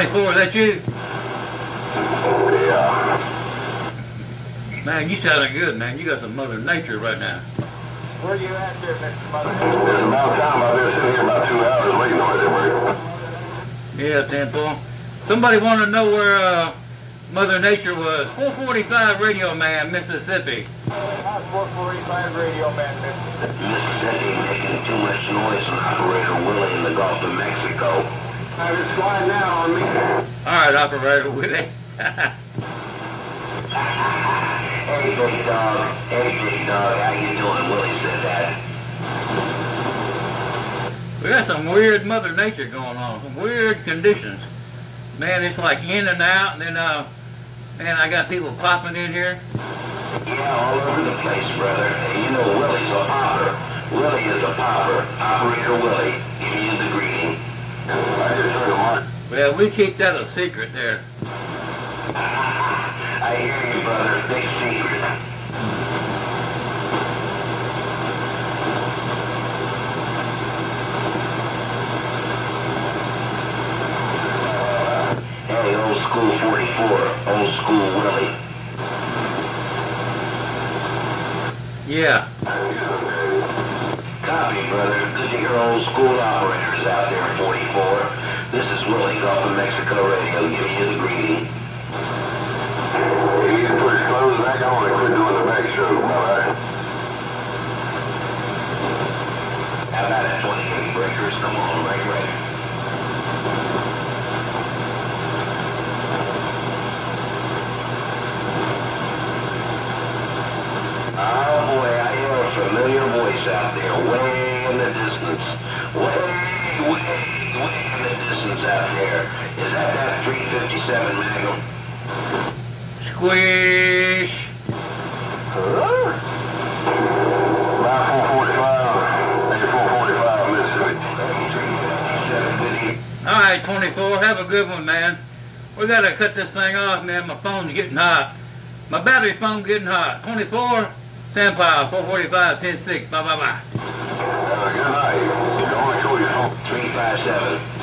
10-4, is that you? Yeah. Man, you sounding good, man. You got some Mother Nature right now. Where you at there, Mr. Mother? It's about time. I've been sitting here about 2 hours waiting on it, Yeah, 10-4. Somebody want to know where Mother Nature was. 445 Radio Man, Mississippi. How's 445 Radio Man, Mississippi? Mississippi making too much noise on Operator Willie in the Gulf of Mexico. It's sliding out on me. All right, Operator Willie. Hey, big dog. Hey, big dog. How you doing? Willie said that. We got some weird Mother Nature going on. Some weird conditions. Man, it's like in and out, and then, man, I got people popping in here. Yeah, all over the place, brother. Hey, you know Willie's a popper. Willie is a popper. Operator Willie, give you the greeting. I just heard him on. Well, we keep that a secret there. I hear you, brother. Big secret. Hey, old school 44. Old school Willie. Yeah. Copy, brother. Good to hear old school operators out there in 44. This is Willie, Gulf of Mexico Radio, giving you the greeting. You can put his clothes back on and quit doing the back stroke, alright? How about that 28 breakers? Come on, right. Oh boy, I hear a familiar voice out there, way in the distance. Way in the distance out there. Is that 357 Magnum? Squish. About 445, maybe 445 Mississippi. 357 All right, 24. Have a good one, man. We got to cut this thing off, man. My phone's getting hot. My battery phone's getting hot. 24. Standby. 445, 10-6. Bye. Have a good night. You only show your phone. 357.